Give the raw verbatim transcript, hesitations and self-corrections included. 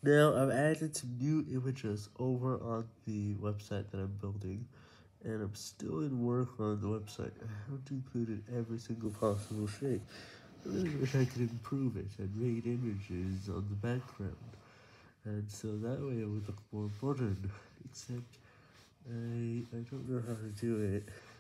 Now, I've added some new images over on the website that I'm building, and I'm still in work on the website. I haven't included every single possible shape. I really wish I could improve it and make images on the background, and so that way it would look more modern, except I, I don't know how to do it.